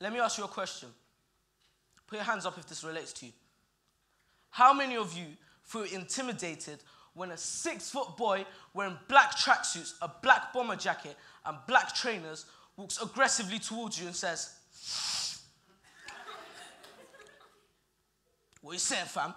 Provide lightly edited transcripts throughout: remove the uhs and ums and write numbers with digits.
Let me ask you a question. Put your hands up if this relates to you. How many of you feel intimidated when a 6-foot boy wearing black tracksuits, a black bomber jacket, and black trainers walks aggressively towards you and says, "What you saying, fam?"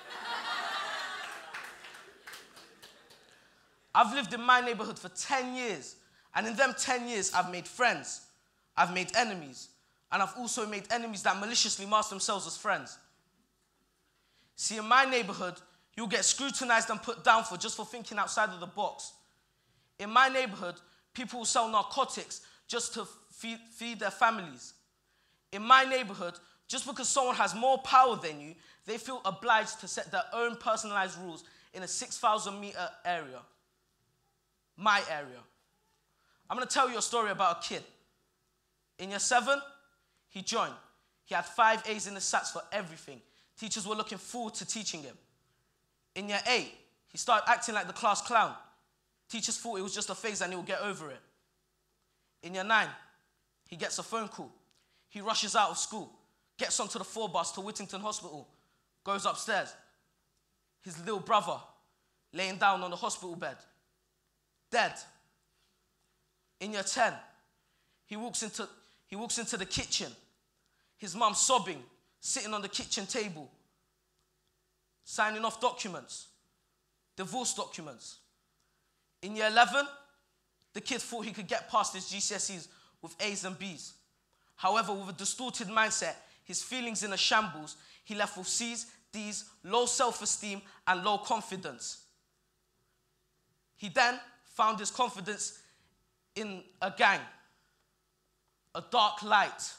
I've lived in my neighborhood for 10 years, and in them 10 years, I've made friends, I've made enemies, and I've also made enemies that maliciously mask themselves as friends. See, in my neighborhood, you'll get scrutinized and put down just for thinking outside of the box. In my neighborhood, people will sell narcotics just to feed their families. In my neighborhood, just because someone has more power than you, they feel obliged to set their own personalized rules in a 6,000-meter area. My area. I'm going to tell you a story about a kid. In year 7, he joined. He had 5 A's in the SATs for everything. Teachers were looking forward to teaching him. In year 8, he started acting like the class clown. Teachers thought it was just a phase and he would get over it. In year 9, he gets a phone call. He rushes out of school, gets onto the 4 bus to Whittington Hospital, goes upstairs. His little brother laying down on the hospital bed, dead. In year 10, he walks into the kitchen. His mum sobbing, sitting on the kitchen table, signing off documents, divorce documents. In year 11, the kid thought he could get past his GCSEs with A's and B's. However, with a distorted mindset, his feelings in a shambles, he left with C's, D's, low self-esteem, and low confidence. He then found his confidence in a gang, a dark light.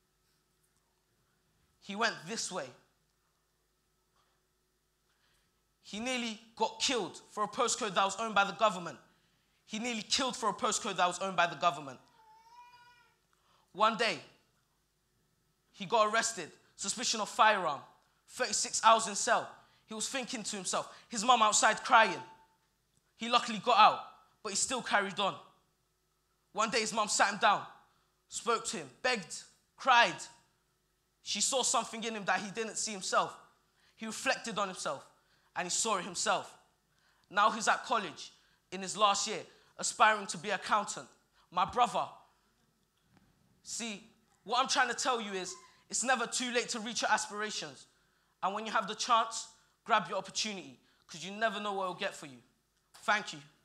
He went this way. He nearly got killed for a postcode that was owned by the government. He nearly killed for a postcode that was owned by the government. One day, he got arrested, suspicion of firearm, 36 hours in cell. He was thinking to himself, his mum outside crying. He luckily got out, but he still carried on. One day his mum sat him down, spoke to him, begged, cried. She saw something in him that he didn't see himself. He reflected on himself, and he saw it himself. Now he's at college, in his last year, aspiring to be an accountant. My brother. See, what I'm trying to tell you is, it's never too late to reach your aspirations. And when you have the chance, grab your opportunity, because you never know what it'll get for you. Thank you.